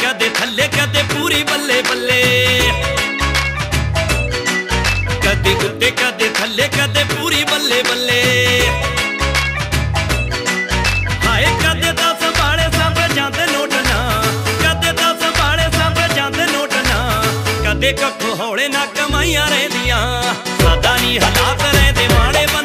कदे थल्ले कदे पूरी बल्ले बल्ले, कदे उत्ते कदे थल्ले कदे पूरी बल्ले बल्ले। हाय कदे दा संभाले सब जांदे नोट ना, कदे दा संभाले सब जांदे नोट ना, कदे कखो हौले ना कमाइयां रहिंदियां, सादा नी हालात रहिंदे माड़े।